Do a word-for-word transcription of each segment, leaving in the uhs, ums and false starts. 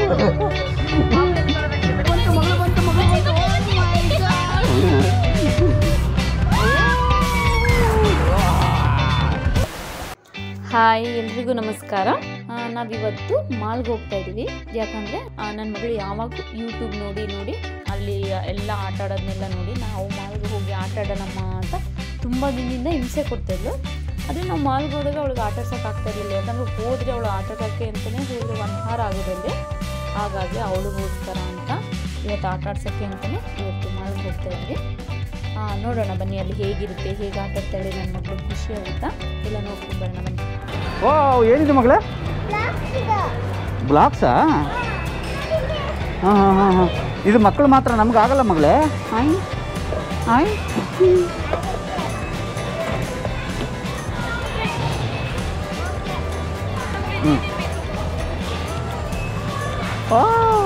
Hi, ಎಲ್ರಿಗೂ ನಮಸ್ಕಾರ. ನಾವಿವತ್ತು ಮಾಲ್ಗೆ ಹೋಗ್ತಾ ಇದ್ದೀವಿ. ಯಾಕಂದರೆ ನನ್ನ ಮಗಳು ಯಾವಾಗ ಯೂಟ್ಯೂಬ್ ನೋಡಿ ನೋಡಿ ಅಲ್ಲಿ ಎಲ್ಲ ಆಟ ಆಡೋದನ್ನೆಲ್ಲ ನೋಡಿ ನಾವು ಮಾಲ್ಗೆ ಹೋಗಿ ಆಟ ಆಡೋಣಮ್ಮ ಅಂತ ತುಂಬ ದಿನದಿಂದ ಹಿಂಸೆ ಕೊಡ್ತಾಯಿದ್ಲು. ಅದೇ ನಾವು ಮಾಲ್ಗೆ ಹೋದಾಗ ಅವಳಿಗೆ ಆಟ ಆಡ್ಸೋಕೆ ಆಗ್ತಾ ಇರಲಿಲ್ಲ. ಯಾಕಂದರೆ ಹೋದರೆ ಅವಳು ಆಟ ಆಡೋಕ್ಕೆ ಅಂತಲೇ ಹೋದರೆ ಒನ್ ಅವರ್ ಆಗೋದಲ್ಲಿ. ಹಾಗಾಗಿ ಅವಳಿಗೋಸ್ಕರ ಅಂತ ಇವತ್ತು ಆಟ ಆಡ್ಸೋಕ್ಕೆ ಅಂತಲೇ ಇವತ್ತು ಮಾಲ್ಗೆ ಹೋಗ್ತಾ ಇದ್ವಿ. ನೋಡೋಣ ಬನ್ನಿ, ಅಲ್ಲಿ ಹೇಗಿರುತ್ತೆ, ಹೇಗೆ ಆಟ ಆಡ್ತಾಳೆ ನನ್ನ ಮಗಳು, ಖುಷಿ ಆಗುತ್ತಾ ಎಲ್ಲ ನೋಡ್ಕೊಂಡು ಬರೋಣ ಬನ್ನಿ. ಓ, ಏನಿದೆ ಮಗಳೇ? ಬ್ಲಾಕ್ಸಾ? ಹಾಂ ಹಾಂ ಹಾಂ ಹಾಂ ಇದು ಮಕ್ಕಳು ಮಾತ್ರ, ನಮ್ಗೆ ಆಗಲ್ಲ ಮಗಳೇ. ಹಾಯ್ ಹಾಯ್ ಹ್ಞೂ ಓ,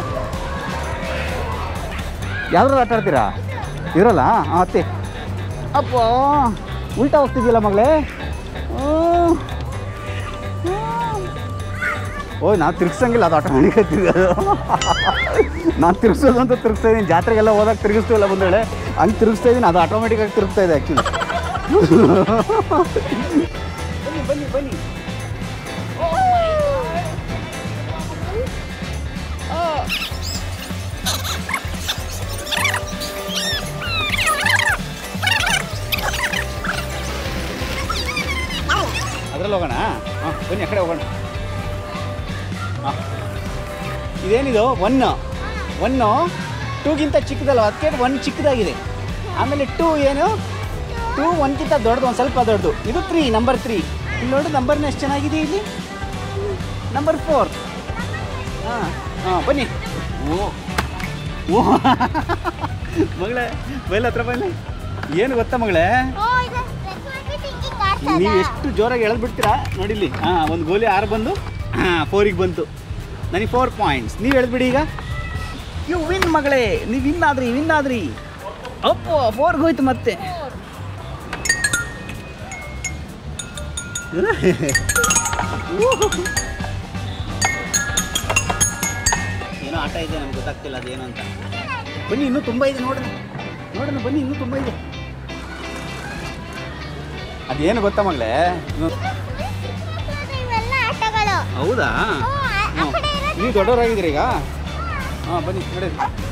ಯಾವ್ದಾದ್ರು ಆಟ ಆಡ್ತೀರಾ? ಇರಲ್ಲ? ಹಾಂ ಅತ್ತೆ. ಅಪ್ಪ ಉಲ್ಟಾ ಹೋಗ್ತಿದ್ಯಲ್ಲ ಮಗಳೇ. ಓಯ್, ನಾನು ತಿರ್ಗಿಸಂಗಿಲ್ಲ, ಅದು ಆಟೋಮೆಟಿಕ್ ತಿರ್ಗೋದು. ನಾನು ತಿರ್ಗಿಸೋದು ಅಂತ ತಿರುಗಿಸ್ತಾ ಇದ್ದೀನಿ. ಜಾತ್ರೆಗೆಲ್ಲ ಹೋದಾಗ ತಿರುಗಿಸ್ತೀವಲ್ಲ ಬಂದೇಳೆ, ಹಂಗೆ ತಿರುಗಿಸ್ತಾ ಇದ್ದೀನಿ. ಅದು ಆಟೋಮೆಟಿಕ್ಕಾಗಿ ತಿರುಗ್ತಾ ಇದೆ ಆ್ಯಕ್ಚುಲಿ. ಬನ್ನಿ ಬನ್ನಿ ಬನ್ನಿ. ಅದ್ರಲ್ಲಿ ಹೋಗೋಣ. ಹಾಂ ಬನ್ನಿ, ಆ ಕಡೆ ಹೋಗೋಣ. ಹಾಂ, ಇದೇನಿದು? ಒನ್ನು ಒನ್ನು ಟೂಗಿಂತ ಚಿಕ್ಕದಲ್ಲ, ಅದಕ್ಕೆ ಒನ್ ಚಿಕ್ಕದಾಗಿದೆ. ಆಮೇಲೆ ಟೂ ಏನು ಟೂ ಒನ್ಗಿಂತ ದೊಡ್ಡದು, ಒಂದು ಸ್ವಲ್ಪ ದೊಡ್ಡದು. ಇದು ತ್ರೀ, ನಂಬರ್ ತ್ರೀ. ಇಲ್ಲಿ ನೋಡಿ ನಂಬರ್ನ ಎಷ್ಟು ಚೆನ್ನಾಗಿದೆ ಇಲ್ಲಿ. Number four. ಹಾಂ ಹಾಂ ಬನ್ನಿ. ಓ ಓ ಮಗಳೇ, ಬೈಲ್ ಹತ್ರ ಬನ್ನಿ. ಏನು ಗೊತ್ತಾ ಮಗಳೇ, ನೀವು ಎಷ್ಟು ಜೋರಾಗಿ ಎಳೆದು ಬಿಡ್ತೀರಾ ನೋಡಿಲ್ಲಿ. ಹಾಂ, ಒಂದು ಗೋಲಿ ಆರು ಬಂದು ಹಾಂ ಫೋರಿಗೆ ಬಂತು. ನನಗೆ ಫೋರ್ ಪಾಯಿಂಟ್ಸ್. ನೀವು ಎಳೆದ್ಬಿಡಿ ಈಗ. ಯು ವಿನ್ ಮಗಳೇ, ನೀವು ವಿನ್ ಆದ್ರಿ ವಿನ್ ಆದ್ರಿ ಅಪ್ಪೋ, ಫೋರ್ಗೆ ಹೋಯ್ತು ಮತ್ತೆ. ಏನೋ ಆಟ ಇದೆ, ನಮ್ಗೆ ಗೊತ್ತಾಗ್ತಿಲ್ಲ ಅದೇನು ಅಂತ. ಬನ್ನಿ, ಇನ್ನೂ ತುಂಬ ಇದೆ ನೋಡೋಣ ನೋಡೋಣ ಬನ್ನಿ, ಇನ್ನೂ ತುಂಬ ಇದೆ. ಅದೇನು ಗೊತ್ತಾ ಮಗಳೇ? ಹೌದಾ? ನೀವು ದೊಡ್ಡವರಾಗಿದ್ದೀರಿ ಈಗ? ಹಾಂ ಬನ್ನಿ ನೋಡಿ.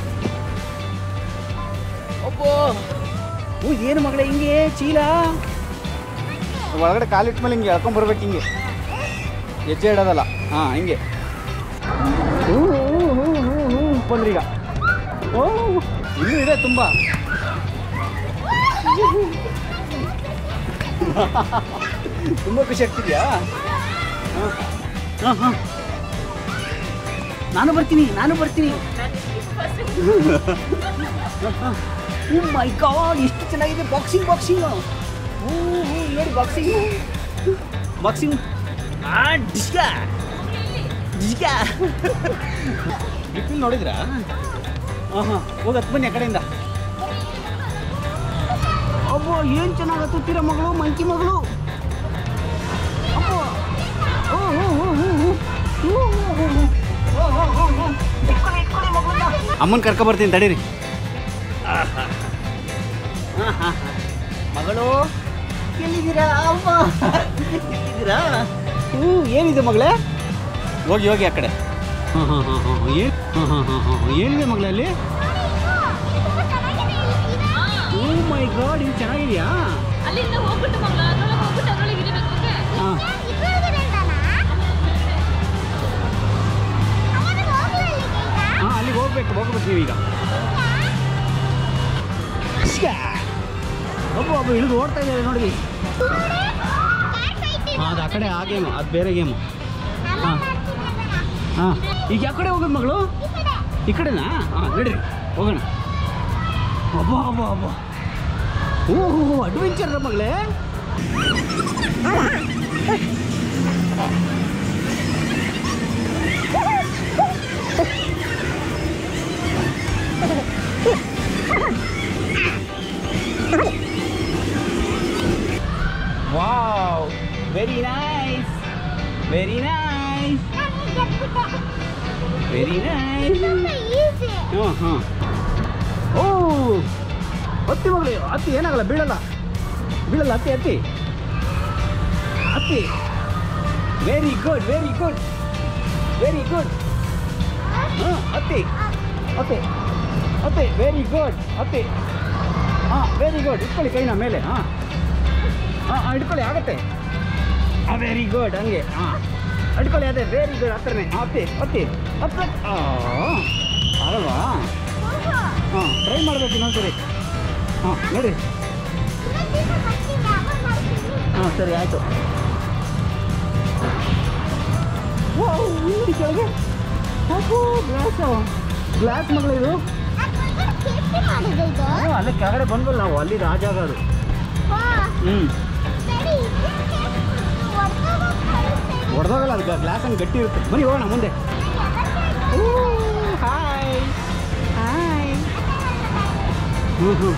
ಒಬ್ಬೋ, ಹ್ಞೂ ಏನು ಮಗಳೇ ಹಿಂಗೆ ಚೀಲ ಒಳಗಡೆ ಕಾಲಿಟ್ಟ ಮೇಲೆ ಹಿಂಗೆ ಎಳ್ಕೊಂಬರ್ಬೇಕು, ಹಿಂಗೆ ಹೆಜ್ಜೆ ಇಡೋದಲ್ಲ. ಹಾಂ ಹಿಂಗೆ. ಹ್ಞೂ ಹ್ಞೂ ಹ್ಞೂ ಹ್ಞೂ ಹ್ಞೂ ಬಂದ್ರಿ ಈಗ. ಓ, ಇನ್ನೂ ಇದೆ ತುಂಬ. ತುಂಬ ಖುಷಿ ಆಗ್ತಿದೆಯಾ? ಹಾಂ ಹಾಂ ಹಾಂ ನಾನು ಬರ್ತೀನಿ ನಾನು ಬರ್ತೀನಿ ಓ ಮೈ ಗಾಡ್, ಎಷ್ಟು ಚೆನ್ನಾಗಿದೆ. ಬಾಕ್ಸಿಂಗ್ ಬಾಕ್ಸಿಂಗ್ ಹ್ಞೂ ಹ್ಞೂ ನೋಡಿ, ಬಾಕ್ಸಿಂಗ್ ಬಾಕ್ಸಿಂಗ್ ಡಿಸ್ಕಾ ಡಿಸ್ಕಾ ಡಿಫಿಲ್ ನೋಡಿದ್ರಾ? ಹಾಂ ಹಾಂ ಹೋಗತ್ತೆ ಬನ್ನಿ ಆ ಕಡೆಯಿಂದ. ಅಬ್ಬೋ, ಏನು ಚೆನ್ನಾಗಿ ಹತ್ತುತ್ತೀರ ಮಗಳು, ಮಂಕಿ ಮಗಳು. ಅಬ್ಬೋ, ಓ ಹ್ಞೂ ಹ್ಞೂ ಹ್ಞೂ ಹ್ಞೂ ಅಮ್ಮನ ಕರ್ಕೊಬರ್ತೀನಿ ತಡೀರಿ. ಹಾಂ ಹಾಂ ಮಗಳು ಎಲ್ಲಿದ್ದೀರಾ? ಅಮ್ಮ ಎಲ್ಲಿದ್ದೀರಾ? ಹ್ಞೂ ಏನಿದೆ ಮಗಳೇ? ಹೋಗಿ ಹೋಗಿ ಆ ಕಡೆ. ಹಾಂ ಹಾಂ ಹಾಂ ಹಾಂ ಏನು ಹಾಂ ಹಾಂ ಹಾಂ ಹಾಂ ಏನಿದೆ ಮಗಳೇ ಅಲ್ಲಿ? ಓ ಮೈ ಗಾಡ್, ಇದು ಚೆನ್ನಾಗಿದೆಯಾ? ಹಾಂ ಹಾಂ ಅಲ್ಲಿಗೆ ಹೋಗ್ಬೇಕು ಹೋಗ್ಬೇಕು ನೀವೀಗ. ಒಬ್ಬ ಒಬ್ಬ ಇಳಿದು ಓಡ್ತಾ ಇದ್ದಾರೆ ನೋಡಿ. ಹಾಂ ಅದು ಆ ಕಡೆ ಆ ಗೇಮು, ಅದು ಬೇರೆ ಗೇಮು. ಹಾಂ ಹಾಂ ಈಗ ಯಾವ ಕಡೆ ಹೋಗೋದು ಮಗಳು? ಈ ಕಡೆನಾ? ಹಾಂ ನಡೀರಿ ಹೋಗೋಣ. ಅಬ್ಬ ಅಬ್ಬ ಅಬ್ಬ, ಓಹೋ ಅಡ್ವೆಂಚರ್ ಮಗಳೇ. Wow, very nice very nice. Very nice. ಹಾಂ ಹಾಂ. ಓ ಹತ್ತಿ ಮಗಳು, ಹತ್ತಿ ಏನಾಗಲ್ಲ, ಬೀಳಲ್ಲ ಬೀಳಲ್ಲ, ಹತ್ತಿ ಹತ್ತಿ ಹತ್ತಿ. Very good very good very good. ಹಾಂ ಹತ್ತಿ ಹತ್ತಿ ಹತ್ತಿ. ವೆರಿ ಗುಡ್ ಹತ್ತಿ. ಹಾಂ ವೆರಿ ಗುಡ್. ಇಟ್ಕೊಳ್ಳಿ ಕೈನ ಮೇಲೆ. ಹಾಂ ಹಾಂ ಹಾಂ ಇಟ್ಕೊಳ್ಳಿ, ಆಗತ್ತೆ. ಹಾಂ ವೆರಿ ಗುಡ್. ಹಂಗೆ ಹಾಂ ಇಟ್ಕೊಳ್ಳಿ. ಅದೇ ವೆರಿ ಗುಡ್. ಹತ್ರನೇ ಹತ್ತಿ ಹತ್ತಿ ಹತ್ತ. ಆಗಲ್ವಾ? ಹಾಂ ಟ್ರೈ ಮಾಡಬೇಕು ಇನ್ನೊಂದ್ಸರಿ. ಹಾಂ ನೋಡಿ. ಹಾಂ ಸರಿ ಆಯಿತು. ಕೆಳಗೆ ಗ್ಲಾಸು ಗ್ಲಾಸ್ ಮಗಳು ಇದು. ಅಲ್ಲೇ ಕೆಳಗಡೆ ಬಂದ್ವಲ್ಲ ನಾವು, ಅಲ್ಲಿ ರಾಜಾಗ ಅದು. ಹ್ಞೂ ಹೊಡೆದೋಗಲ್ಲ, ಅದು ಗ್ಲಾಸ್ ಹಂಗೆ ಗಟ್ಟಿ ಇರುತ್ತೆ. ಬನ್ನಿ ಹೋಗೋಣ ಮುಂದೆ. Hi hi. ಹ್ಞೂ ಹ್ಞೂ.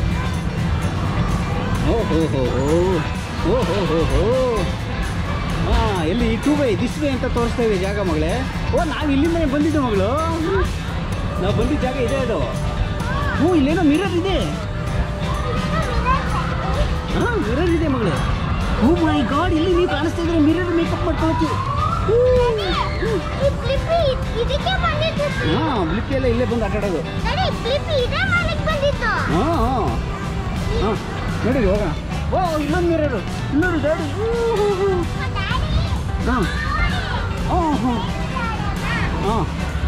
ಓ ಹೋ ಹೋ ಹೋ ಓ ಹೋ ಹೋ ಹೋ. ಹಾಂ ಎಲ್ಲಿ ಟೂ ಬೈ ದಿಸ್ ವೇ ಅಂತ ತೋರಿಸ್ತಾ ಇದೆ ಜಾಗ ಮಗಳೇ. ಓ ನಾವು ಇಲ್ಲಿಂದನೇ ಬಂದಿದ್ದು ಮಗಳು. ನಾವು ಬಂದಿದ್ದ ಜಾಗ ಇದೆ ಅದು. ಹ್ಞೂ ಇಲ್ಲೇನೋ ಮಿರರ್ ಇದೆ. ಹಾಂ ಮಿರರ್ ಇದೆ ಮಗಳೇ. ಓ ಮೈ ಗಾಡ್, ಇಲ್ಲಿ ನೀವು ಕಾಣಿಸ್ತಾ ಇದ್ರೆ ಮಿರರ್ ಮೇಕಪ್ ಮಾಡ್ಕೊಳಕ್ಕೆ. ಹಾಂ ಬ್ಲಿಪ್ಪಿ ಎಲ್ಲ ಇಲ್ಲೇ ಬಂದು ಆಟ ಆಡೋದು. ಹಾಂ ಹಾಂ ಹಾಂ ನೋಡಿ ಹೋಗೋಣ. ಓ ಇಲ್ಲೊಂದು ಮಿರರು, ಇನ್ನೊಂದು ಗಾಡಿ. ಹಾಂ ಹಾಂ ಹಾಂ ಹಾಂ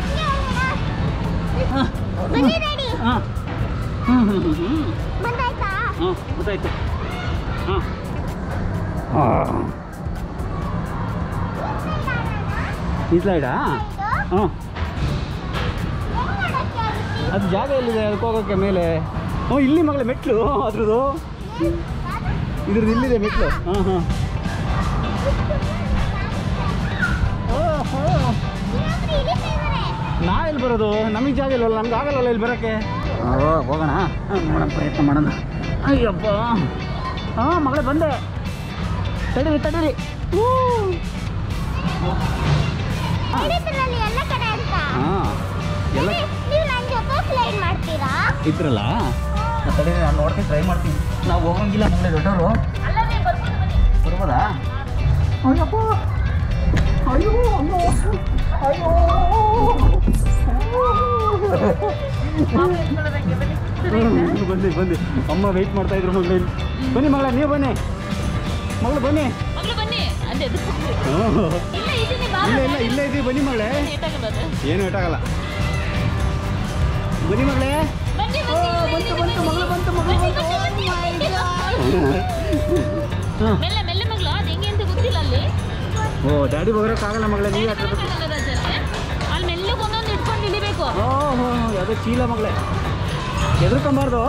ಹಾಂ ಹಾಂ ಹ್ಞೂ ಹ್ಞೂ ಹ್ಞೂ ಹ್ಞೂ ಹಾಂ ಗೊತ್ತಾಯ್ತು. ಹಾಂ ಹಾಂ ಈ ಸ್ಲೈಡಾ? ಹಾಂ ಅದು ಜಾಗ ಎಲ್ಲಿದೆ ಅದಕ್ಕೆ ಹೋಗೋಕ್ಕೆ ಮೇಲೆ? ಹ್ಞೂ ಇಲ್ಲಿ ಮಗಳ ಮೆಟ್ಲು ಅದ್ರದ್ದು, ಇದ್ರದ್ದು ಇಲ್ಲಿದೆ ಮೆಟ್ಲು. ಹಾಂ ಹಾಂ. ಓಹೋ ನಾ ಎಲ್ಲಿ ಬರೋದು? ನಮಗೆ ಜಾಗ ಇಲ್ವಲ್ಲ, ನಮ್ಗೆ ಆಗಲ್ಲವಲ್ಲ ಇಲ್ಲಿ ಬರೋಕ್ಕೆ. ಓ ಹೋಗೋಣ, ನೋಡೋಣ ಪ್ರಯತ್ನ ಮಾಡೋಣ. ಅಯ್ಯಪ್ಪ. ಹಾಂ ಮಗಳೇ ಬಂದೆ, ತಡೀರಿ ತಡೀರಿ. ಹಾಂ ಎಲ್ಲ ಇದ್ರಲ್ಲ, ತಡೀರಿ ನಾನು ನೋಡ್ತೀನಿ, ಟ್ರೈ ಮಾಡ್ತೀನಿ. ನಾವು ಹೋಗಂಗಿಲ್ಲ ಮಗಳೇ, ದೊಡ್ಡವರು ಬರ್ಬೋದಾ? ಅಯ್ಯಪ್ಪ ಅಯ್ಯೋ ಅಯ್ಯೋ ಅಯ್ಯೋ. ಬನ್ನಿ ಬನ್ನಿ, ಅಮ್ಮ ವೆಯ್ಟ್ ಮಾಡ್ತಾ ಇದ್ರು ಮಗಳೇ. ಬನ್ನಿ ಮಗಳ, ನೀವು ಬನ್ನಿ ಮಗಳು, ಬನ್ನಿ. ಇಲ್ಲ ಇಲ್ಲ ಇಲ್ಲೇ ಇದ್ದೀವಿ, ಬನ್ನಿ ಮಗಳೇ. ಏನು ಏಟಾಗಲ್ಲ, ಬನ್ನಿ ಮಗಳೇ. ಬಂತು ಬಂತು ಮಗಳು, ಬಂತು ಮಗಳು ಬಂತು. ಓ ಡ್ಯಾಡಿ ಬರೋಕ್ಕಾಗಲ್ಲ ಮಗಳೇ, ನೀವು ಹಾಕಬೇಕು. ಓಹೋ ಯಾವುದೋ ಚೀಲ ಮಗಳೇ, ಎದುರ್ಕೊಂಬಾರ್ದು.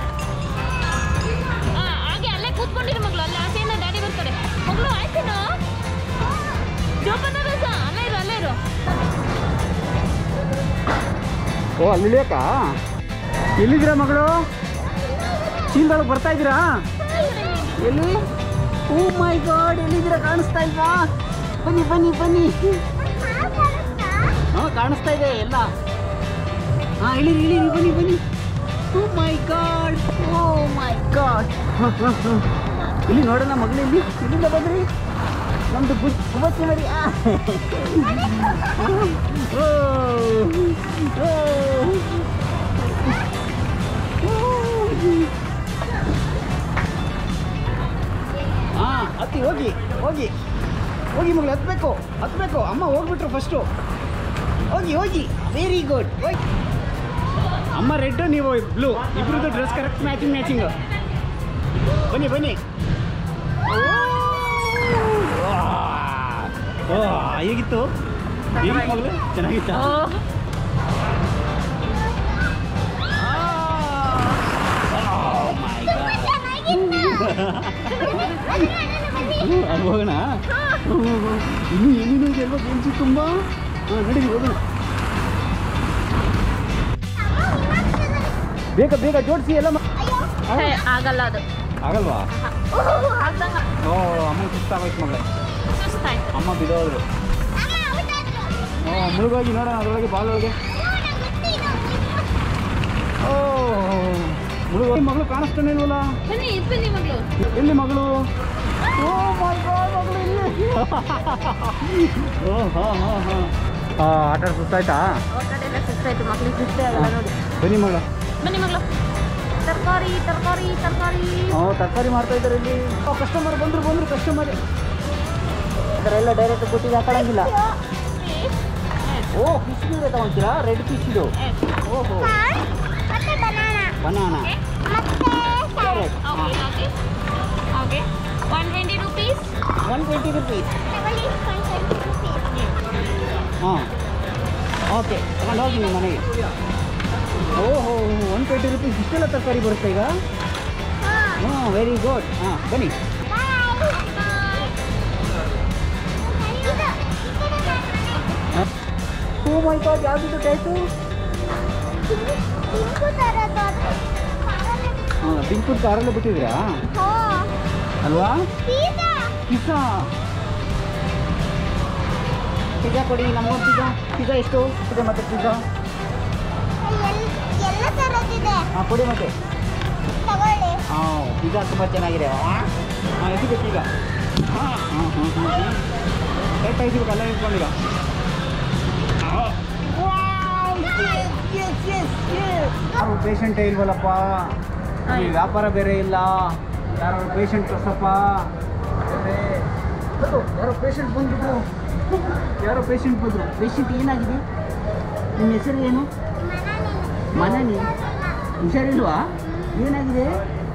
ಓ ಅಲ್ಲಿ ಇಳಿಯಕ್ಕಾ? ಎಲ್ಲಿದ್ದೀರಾ ಮಗಳು? ಚೀಲದೊಳಗೆ ಬರ್ತಾ ಇದ್ದೀರಾ? ಎಲ್ಲಿ? ಓ ಮೈ ಗಾಡ್, ಎಲ್ಲಿದ್ದೀರಾ? ಕಾಣಿಸ್ತಾ ಇಲ್ವಾ? ಬನ್ನಿ ಬನ್ನಿ ಬನ್ನಿ. ಹಾಂ ಕಾಣಿಸ್ತಾ ಇದೆ ಎಲ್ಲ. ಹಾಂ ಇಳಿರಿ ಇಳಿರಿ, ಬನ್ನಿ ಬನ್ನಿ. Oh my god, oh my god. ಹಾಂ ಹಾಂ ಹಾಂ ಇಲ್ಲಿ ನೋಡೋಣ ಮಗಳು, ಇಲ್ಲಿ ಇಲ್ಲಿಂದ ಬಂದ್ರಿ ನಮ್ಮದು ಗುಬ್ಬಚ್ಚಿ ಮರಿ. ಓ ಓ ಹಾಂ ಹತ್ತಿ, ಹೋಗಿ ಹೋಗಿ ಹೋಗಿ ಮಗಳು, ಹತ್ಬೇಕು ಹತ್ಬೇಕು. ಅಮ್ಮ ಹೋಗ್ಬಿಟ್ರು ಫಸ್ಟು, ಹೋಗಿ ಹೋಗಿ. Very good. ಹೋಗಿ ಅಮ್ಮ ರೆಡ್, ನೀವು ಬ್ಲೂ, ಇಬ್ರದ್ದು ಡ್ರೆಸ್ ಕರೆಕ್ಟ್ ಮ್ಯಾಚಿಂಗ್ ಮ್ಯಾಚಿಂಗ್. ಬನ್ನಿ ಬನ್ನಿ. ಓ ಹೇಗಿತ್ತು ಹೇಗಿತ್ತು ಮಗಳು? ಚೆನ್ನಾಗಿತ್ತ? ಅಲ್ಲಿ ಹೋಗೋಣ. ಇನ್ನೂ ಏನೇನು ಇದೆ ಅಲ್ವಾ ಗೇಮ್ಸು ತುಂಬ. ಹಾಂ ನಡೀರಿ ಹೋಗೋಣ. ಬೇಗ ಬೇಗ ಜೋಡಿಸಿ ಎಲ್ಲ. ಆಗಲ್ಲ ಅದು. ಆಗಲ್ವಾ? ಓ ಅಮ್ಮ ಸುಸ್ತಾಗೋಯ್ತು ಮಗಳೇ, ಅಮ್ಮ ಬಿದ್ದೋದ್ರು. ಓ ಮುಳುಗೋಗಿ ನೋಡೋಣ ಅದರೊಳಗೆ ಬಾಲ್ ಒಳಗೆ. ಓ ಮುಳುಗೋಗಿ ಮಗಳು ಕಾಣಿಸ್ತಾನೆ ಇಲ್ವಲ್ಲ. ಬನ್ನಿ ಇದು ಬನ್ನಿ ಮಗಳು. ಎಲ್ಲಿ ಮಗಳು? ಓ ಮೈ ಗಾಡ್ ಮಗಳು ಇಲ್ಲಿ. ಓ ಹಾಂ ಹಾಂ ಹಾಂ ಆಟ ಆಡ ಸುತ್ತಾಯ್ತಾ? ಎಲ್ಲ ಸುತ್ತಾಯ್ತು ಮಕ್ಳಿಗೆ ಸುತ್ತೇ ಆಗಲ್ಲ ನೋಡಿ. ಬನ್ನಿ ಮಗಳು. ಬನ್ನಿ ಮಗಳು. ತರಕಾರಿ ತರಕಾರಿ ತರಕಾರಿ. ಹ್ಞೂ ತರಕಾರಿ ಮಾಡ್ತಾ ಇದ್ದಾರೆ ಇಲ್ಲಿ. ಕಸ್ಟಮರ್ ಬಂದರು ಬಂದರು ಕಸ್ಟಮರ್. ಈ ಥರ ಎಲ್ಲ ಡೈರೆಕ್ಟ್ ಬುಟ್ಟಿಗೆ ಹಾಕೊಳ್ಳಂಗಿಲ್ಲ. ಓ ಫಿಶ್ ಬೇರೆ ತಗೊಂತೀರಾ? ರೆಡ್ ಫಿಶ್ ಇದು. ಓಹೋ banana. Okay one twenty rupees. One twenty rupees. ಹಾಂ ಓಕೆ ತಗೊಂಡು ಹೋಗಿ ನಿಮ್ಮ ಮನೆಗೆ. ಓಹೋ ಒನ್ ಟ್ವೆಂಟಿ ರುಪೀಸ್ ಇಷ್ಟೆಲ್ಲ ತರಕಾರಿ ಬರುತ್ತೆ ಈಗ. ಹಾಂ ವೆರಿ ಗುಡ್. ಹಾಂ ಬನ್ನಿ. ಓ ಮೈ ಗಾಡ್ ಯಾವ್ದು ಟೇಸ್ಟು? ಹಾಂ ಪಿಂಕು ಕಾರಲ್ಲೇ ಬಿಟ್ಟಿದ್ದೀರಾ ಅಲ್ವಾ? ಪಿಜ್ಜಾ ಪಿಜ್ಜಾ ಕೊಡಿ ನಮಗೊಂದು ಪಿಜ್ಜಾ. ಪಿಜ್ಜಾ ಎಷ್ಟು ಇದೆ ಮತ್ತೆ ಪಿಜ್ಜಾ? ಹಾಂ ಕೊಡಿ ಮತ್ತೆ. ಹಾಂ ಪಿಜ್ಜಾ ತುಂಬ ಚೆನ್ನಾಗಿದೆ. ಹಾಂ ಎಷ್ಟು ಬೇಕು ಈಗ? ಹಾಂ ಹಾಂ ಹಾಂ ಹಾಂ ಕರೆಕ್ಟ್ ಆಯ್ತು ಅಲ್ಲ ನಿಂತ್ಕೊಂಡಿಲ್ಲ. ಯಾರು ಪೇಷಂಟೇ ಇಲ್ವಲ್ಲಪ್ಪ. ಈ ವ್ಯಾಪಾರ ಬೇರೆ ಇಲ್ಲ. ಯಾರು ಪೇಷಂಟ್ ಕಸಪ್ಪ. ಯಾರೋ ಪೇಷಂಟ್ ಬಂದ್ಬಿಟ್ರು. ಯಾರೋ ಪೇಷಂಟ್ ಬಂದರು. ಪೇಷಂಟ್ ಏನಾಗಿದೆ? ನಿಮ್ಮ ಹೆಸರು ಏನು? ಮನನಿ. ಹುಷಾರಿಲ್ವಾ? ಏನಾಗಿದೆ?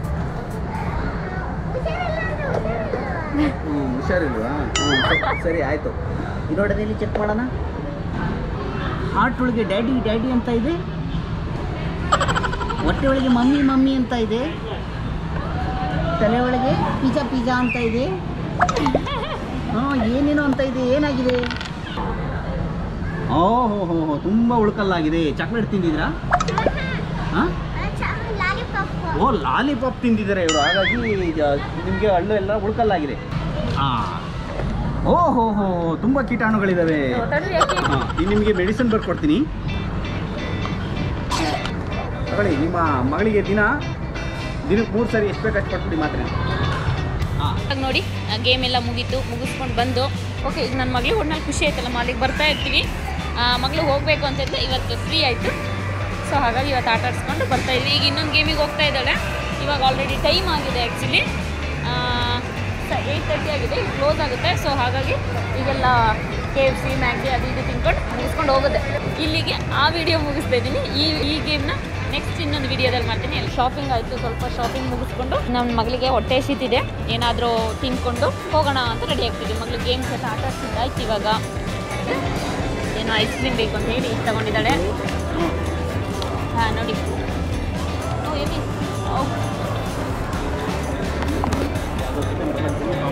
ಹ್ಞೂ ಹುಷಾರಿಲ್ವಾ? ಹ್ಞೂ ಸರಿ ಆಯಿತು. ಇರೋಡದಲ್ಲಿ ಚೆಕ್ ಮಾಡೋಣ. ಹಾರ್ಟ್ ಒಳಗೆ ಡ್ಯಾಡಿ ಡ್ಯಾಡಿ ಅಂತ ಇದೆ. ಹೊಟ್ಟೆ ಒಳಗೆ ಮಮ್ಮಿ ಮಮ್ಮಿ ಅಂತ ಇದೆ. ತಲೆ ಒಳಗೆ ಪಿಜ್ಜಾ ಪಿಜ್ಜಾ ಅಂತ ಇದೆ. ಹಾಂ ಏನೇನೋ ಅಂತ ಇದೆ. ಏನಾಗಿದೆ? ಓಹೋ ಹೋ ಹೋ ತುಂಬ ಉಳ್ಕಲ್ಲಾಗಿದೆ. ಚಾಕ್ಲೇಟ್ ತಿಂದಿದ್ರಾ? ಹಾಂ ಓ ಲಾಲಿಪಾಪ್ ತಿಂದಿದ್ದಾರೆ ಇವರು. ಹಾಗಾಗಿ ನಿಮಗೆ ಹಳ್ಳು ಎಲ್ಲ ಉಳ್ಕಲ್ಲಾಗಿದೆ. ಹಾಂ ಓಹೋ ಹೋ ತುಂಬ ಕೀಟಾಣುಗಳಿದ್ದಾವೆ. ಹಾಂ ಈಗ ನಿಮಗೆ ಮೆಡಿಸಿನ್ ಬರ್ಕೊಡ್ತೀನಿ ತಗೊಳ್ಳಿ. ನಿಮ್ಮ ಮಗಳಿಗೆ ದಿನ ದಿನಕ್ಕೆ ಮೂರು ಸರಿ ಎಷ್ಟು ಬೇಕು ಅಷ್ಟು ಕೊಟ್ಬಿಡಿ ಮಾತ್ರೆ. ಹಾಂ ನೋಡಿ ಗೇಮ್ ಎಲ್ಲ ಮುಗೀತು. ಮುಗಿಸ್ಕೊಂಡು ಬಂದು ಓಕೆ ಈಗ ನನ್ನ ಮಗಳಿಗೆ ಒಟ್ನಲ್ಲಿ ಖುಷಿ ಆಯ್ತಲ್ಲ. ಮಾಲಿಗೆ ಬರ್ತಾ ಇರ್ತೀವಿ. ಮಗಳು ಹೋಗಬೇಕು ಅಂತಿದ್ದೆ. ಇವತ್ತು ಫ್ರೀ ಆಯಿತು. ಸೊ ಹಾಗಾಗಿ ಇವತ್ತು ಆಟ ಆಡಿಸ್ಕೊಂಡು ಬರ್ತಾಯಿದ್ವಿ. ಈಗ ಇನ್ನೊಂದು ಗೇಮಿಗೆ ಹೋಗ್ತಾ ಇದ್ದಾಳೆ. ಇವಾಗ ಆಲ್ರೆಡಿ ಟೈಮ್ ಆಗಿದೆ ಆ್ಯಕ್ಚುಲಿ. ಏಯ್ಟ್ ತರ್ಟಿ ಆಗಿದೆ. ಈಗ ಕ್ಲೋಸ್ ಆಗುತ್ತೆ. ಸೊ ಹಾಗಾಗಿ ಈಗೆಲ್ಲ ಕೆ ಎಫ್ ಸಿ ಮ್ಯಾಗಿ ಅದು ಇದು ತಿನ್ಕೊಂಡು ಮುಗಿಸ್ಕೊಂಡು ಹೋಗೋದೆ. ಇಲ್ಲಿಗೆ ಆ ವಿಡಿಯೋ ಮುಗಿಸ್ತಾ ಇದ್ದೀನಿ. ಈ ಈ ಗೇಮ್ನ ನೆಕ್ಸ್ಟ್ ಇನ್ನೊಂದು ವಿಡಿಯೋದಲ್ಲಿ ಮಾಡ್ತೀನಿ. ಅಲ್ಲಿ ಶಾಪಿಂಗ್ ಆಯಿತು. ಸ್ವಲ್ಪ ಶಾಪಿಂಗ್ ಮುಗಿಸ್ಕೊಂಡು ನಮ್ಮ ಮಗಳಿಗೆ ಹೊಟ್ಟೆ ಹಸಿತಿದೆ. ಏನಾದರೂ ತಿನ್ಕೊಂಡು ಹೋಗೋಣ ಅಂತ ರೆಡಿ ಆಗ್ತಿದ್ವಿ. ಮಗಳಿಗೆ ಗೇಮ್ಸ್ ಎಲ್ಲ ಆಟ ಆಡ್ತಿದ್ದು ಆಯ್ತು. ಇವಾಗ ಏನೋ ಐಸ್ ಕ್ರೀಮ್ ಬೇಕು ಅಂತ ಹೇಳಿ ಇದು ತೊಗೊಂಡಿದ್ದಾಳೆ. ಹಾಂ ನೋಡಿ ಓ ಎಲ್ಲಿ